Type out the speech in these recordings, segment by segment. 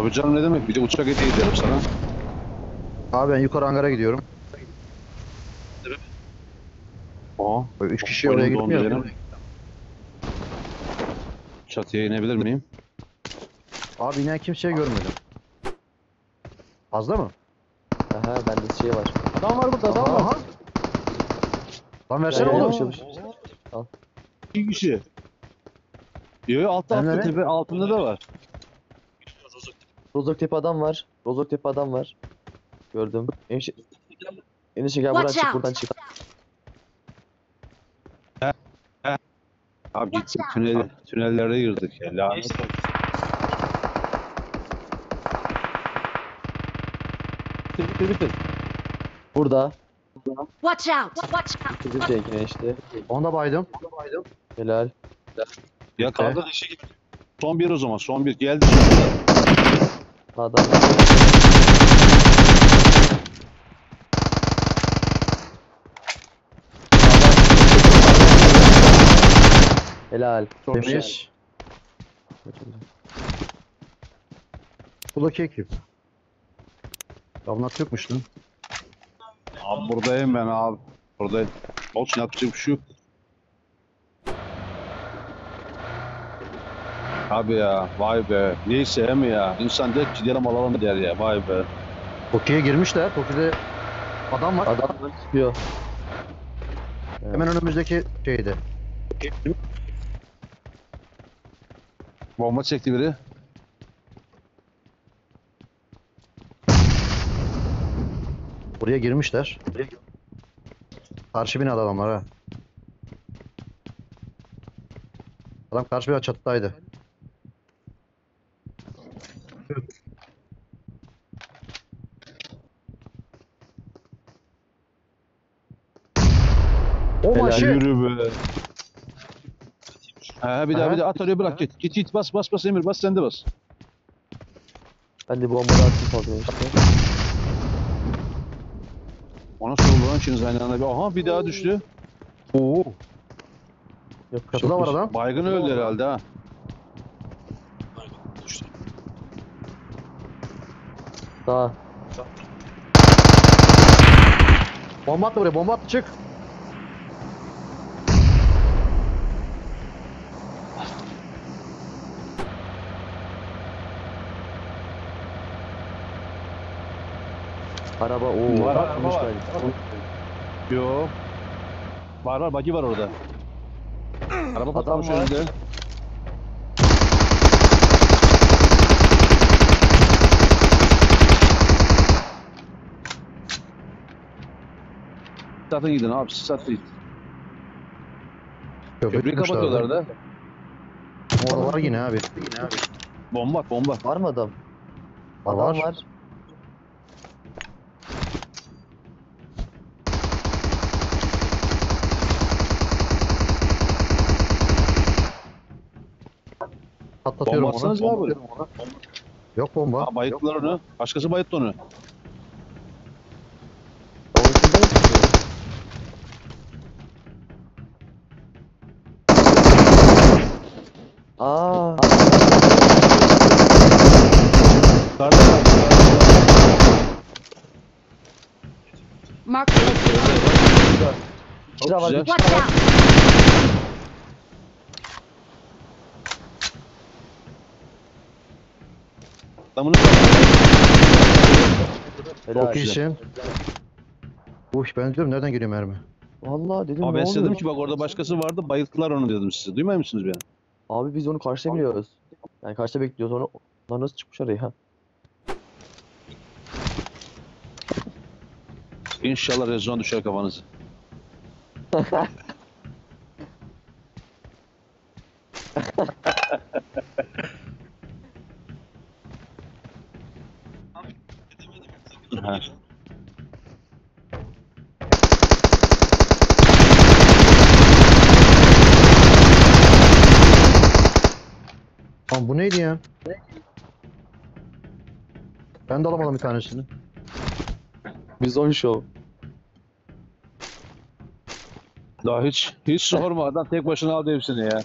Tabii canım, ne demek, bir de uçak hediye ederim sana. Abi ben yukarı hangara gidiyorum. Aa, 3 kişi oraya boynum dondu gitmiyor. benim. Çatıya inebilir miyim? Abi yine kimseyi görmedim. Fazla mı? Aha bende şey var. Adam var burada, adam var. Aha. Lan versene Gel, gel, oğlum. yapış. Al. 2 kişi. Yo, altta Nerede? tepe altında da var. Rozoktepe adam var. Rozoktepe adam var. Gördüm. Enişte gel buradan Watch çık, out. buradan çık. Abi gittik tünellere girdik ya. Lanet olsun. Bitir. Burada. Watch out! Watch out! Bitirdim seninkini enişte. Onu da baydım. Helal. Ya kaldı işe git. Son bir o zaman. Son bir. Geldi. Adam. Helal. Çok güzel. Temiz. Buradaki ekip. Ya bunlar Türkmüş lan. Abi buradayım ben abi. Buradayım. Olsun, yapacak bir şey yok. Abi ya, vay be. Neyse mi ya? İnsan der ki gidelim alalım der ya. Vay be. Toki'ye girmişler. Toki'de adam var. Adam çıkıyor. Hemen önümüzdeki şeyde. Bomba çekti biri. Buraya girmişler. Karşı binada adamlar ha. Adam karşı bir çatıdaydı. O Helal. maşı. Yürü be. Ha, bir daha at oraya, bırak git. Git bas Emir, bas, sen de bas. Ben de bombaları attım fazla enişte. Ona sordu lan ikiniz aynı anda. Aha, bir daha düştü. Oo. Yok, Çatıda var çokmuş. adam. Baygın öldü herhalde ha. Daha. Bomba attı buraya. Bomba attı, çık. Araba ooo. Var, Bakmış araba var. bence. Yo. Var, bagi var orada. Araba patlamış var. önünde. Satın gidin abi, siz satın gidin. Köprüyü kapatıyorlar da. Orada var yine abi. Bomba. Var mı adam? Var, Adam var. var. Patlatıyorum Bomba atsanız onu. abi. Yok bomba. Ha, bayılttılar onu. Başkası bayılttı onu. Oyuncuda mı çıkıyor? Aa. Mark the location. Kira var. güzel. Watch out! Adamını Helal. Çok iyisin. Ben diyorum nereden geliyor mermi? Vallahi dedim Ama ne ben size oluyor? dedim ki bak orada başkası vardı, bayılttılar onu dedim size. Duymuyor musunuz beni? Abi biz onu karşıda biliyoruz. Yani karşıda bekliyoruz onu. Onlar nasıl çıkmış oraya ha? İnşallah rezon düşer kafanıza. Ha. Lan bu neydi ya? Ben de alamadım bir tanesini. Bizon Show. Daha hiç sorma, adam tek başına aldı hepsini ya.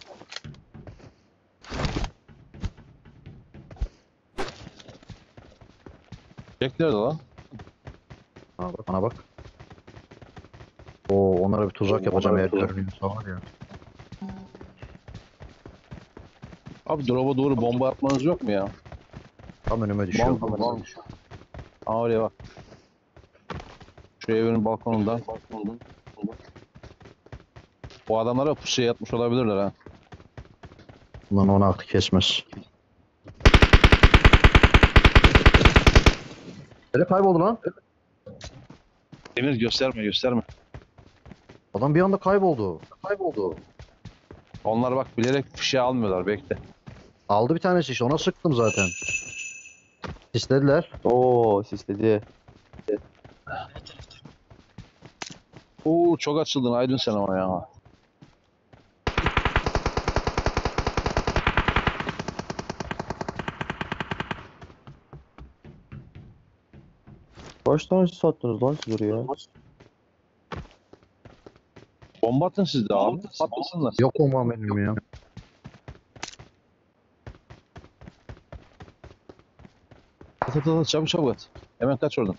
Beklerdi lan. Bana bak. Oo, onlara bir tuzak yapacağım eğer görünüyorsa var ya. Abi drop'a doğru bomba atmanız yok mu ya? Tam önüme düşüyor. Bomba. Aa oraya bak. Şu evin balkonundan. Bu adamlara pusuya yatmış olabilirler ha. Bundan onu artık kesmez. Nereye kayboldu lan? Emir gösterme. Adam bir anda kayboldu. Onlar bak bilerek fişe almıyorlar, bekle. Aldı bir tanesi işte, ona sıktım zaten. İstediler. Oo sisledi. Oo çok açıldın Aydın sen ama ya. Kaç tane sis attınız lan siz oraya? Bomba atın siz de abi. Patlasınlar. Yok olmam benim ya. At, çabuk at. Hemen kaç oradan.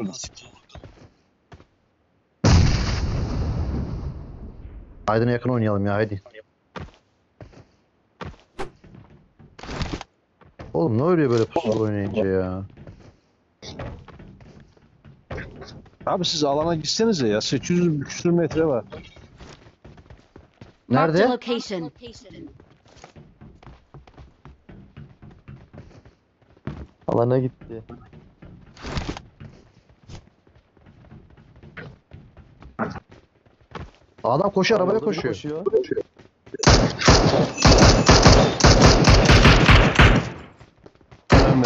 Aydın'a yakın oynayalım ya, haydi. Oğlum ne oluyor böyle pusula oynayınca ya? Abi siz alana gitsenize ya. 800 küsür metre var. Marked a Nerede? location. Alana gitti. Adam koşuyor, arabaya Yolda biri koşuyor. Önemli.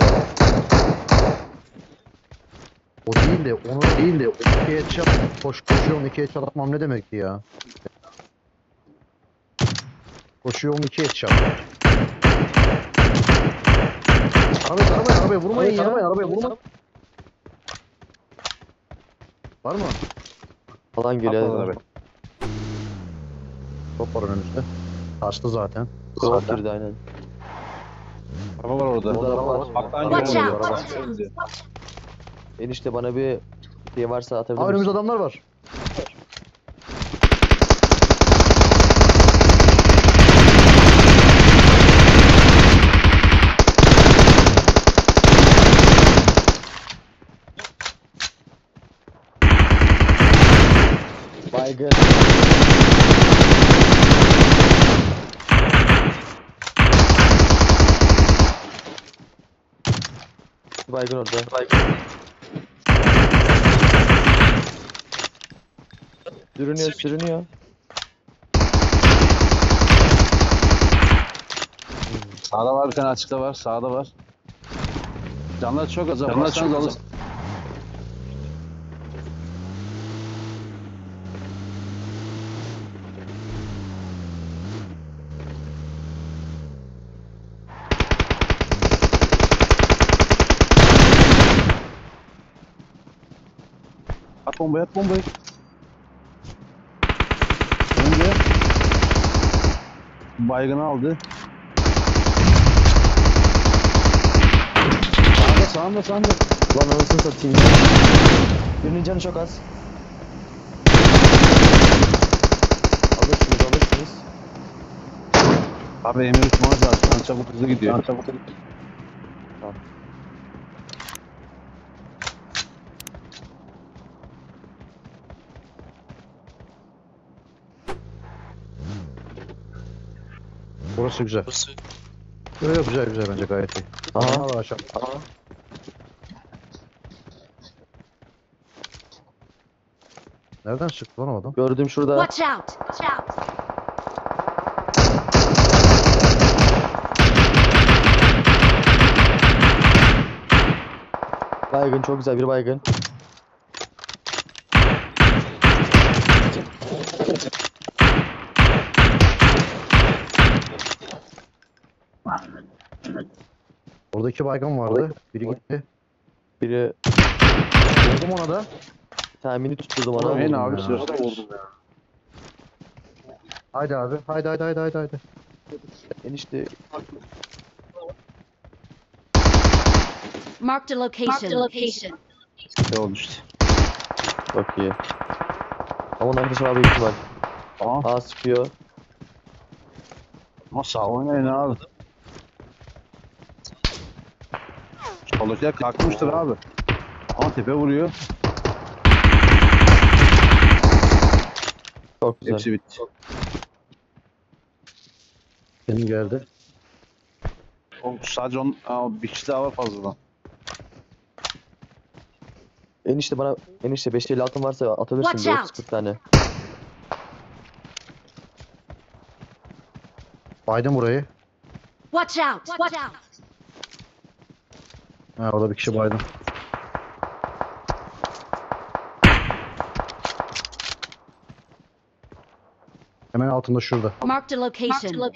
O değil de, onu değil de, o ikiye çat, koşuyor onu ikiye çat atmam ne demekti ya? Koşuyor onu ikiye çat. Arabaya vurmayın ya. Arabaya vurma. Var mı? Alan geliyor. Atladı Hadi. abi. Top var önümüzde. Kaçtı zaten. Drop girdi aynen. Araba var orada. Burada araba var. Alttan Watch geliyor out. araba. Enişte bana bir şey varsa atabilir Aa, önümüzde misin? adamlar var. Baygın. Baygın orada. Sürünüyor. Sağda var bir tane, açıkta var. Sağda var. Canlar çok az. Canlar çok az. At bombayı. Önce baygını aldı. Sağında. Lan anasını satayım ya. Birinin canı çok az. Alırsınız. Abi Emir uçmaz zaten. Çabuk hızlı gidiyor. Tamam. Burası güzel. Yok, güzel bence, gayet iyi. Aha. Adamlar var aşağı. Nereden çıktı lan o adam? Gördüm şurada. Watch out. Baygın çok güzel bir baygın. Orada iki baygın vardı. Biri gitti. Biri Vurdum ona da. tahmini tutturdum ona. Aynen vurdum abi ya. sırasına vurdum ya. Haydi abi. Haydi. Enişte Marked a location. Ne oldu işte. Çok iyi. Ama onun arkadaşı var büyük ihtimal. Tamam. Aa sıkıyor. Ama sağ oynayın abi. Soldakiler kalkmıştır abi. Ama tepe vuruyor. Çok güzel. Hepsi bitti. Benim geldi. Sadece bir kişi daha var fazladan. Enişte 556 varsa atabilirsin Watch bir out. 30-40 tane. Baydım burayı. Watch out! Ha, orada bir kişi baydım. Hemen altında şurada. Marked a location.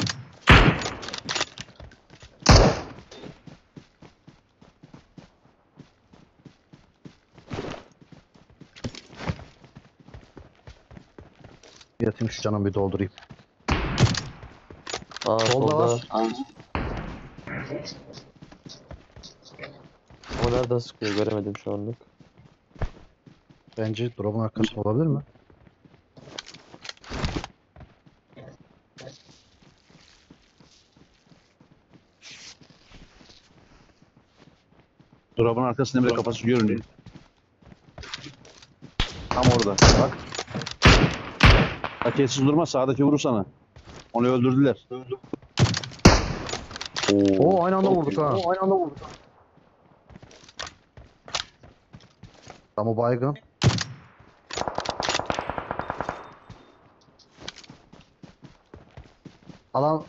Yatayım şu canımı bir doldurayım. Aa Solda solda. var. Ama nereden sıkıyor göremedim şu anlık. Bence drop'un arkasında olabilir mi? Drop'un arkasında bile kafası görünüyor. Tam orada. Bak. Haketsiz durma, sağdaki vurur sana. Onu öldürdüler. Oo, aynı anda vurduk ha. Tam o baygın. Alan.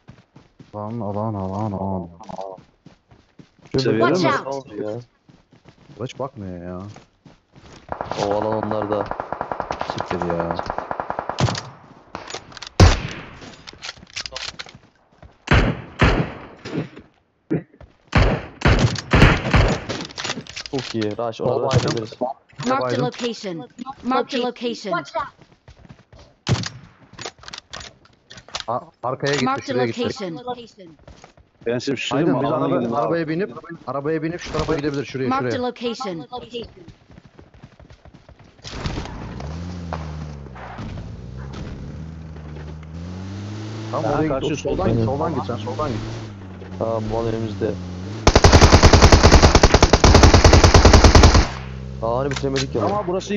Alan. Seviyorum Watch da. out. Ne oldu ya? Hiç bakmıyor ya. O alan onlarda. Siktir ya. Çok iyi. Rush ona Vallahi rush edebiliriz. Marked a baydım. location. Arkaya gitti, Marked a şuraya gitti. location. Ben size bir şey söyleyeyim Aydın mi? biz Alana gidin abi. arabaya binip şu tarafa gidebilir, şuraya. Marked a location. Tamam, Ha, oraya karşı git. soldan Soldan git, git, soldan git. Tamam bu an önümüzde. Aa hani bitiremedik ya. Ama burası iyi.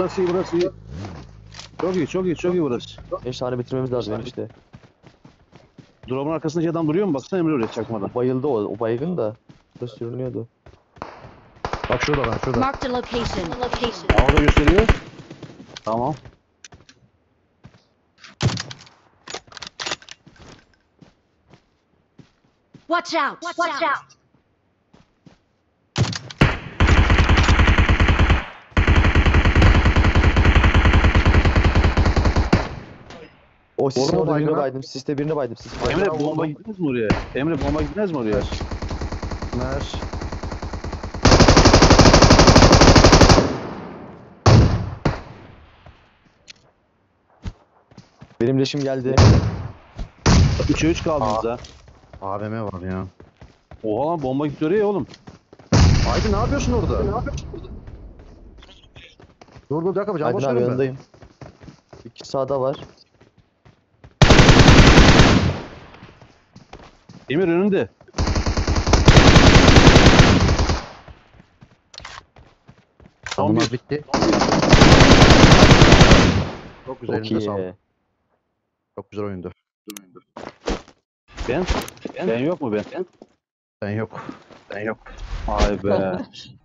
Çok iyi burası. Enişte hani bitirmemiz lazım enişte. Drop'un arkasındaki adam duruyor mu? Baksana Emre oraya çakmadan. Bayıldı o. O baygın da. Burada sürünüyordu. Bak şurada lan, şurada. Marked a location. Orada gösteriyor. Tamam. Watch out! O sisin Orada orada baygın birine ha? baydım. Siste birine baydım. Siste. Emre bomba gitmez mi oraya? Mer. Benim leşim geldi. 3'e 3 kaldınız ha. AVM var ya. Oha lan bomba gitti oraya oğlum. Aydın ne yapıyorsun orada? Dur bir dakika, can Aydın abi basıyorum ben. yanındayım. İki sağda var. Emir önünde. Tamam, Son bir. bitti. Çok güzel, Çok elinde iyi. sağlık. Çok güzel oyundu. Ben yok mu ben? Sen yok. Vay be.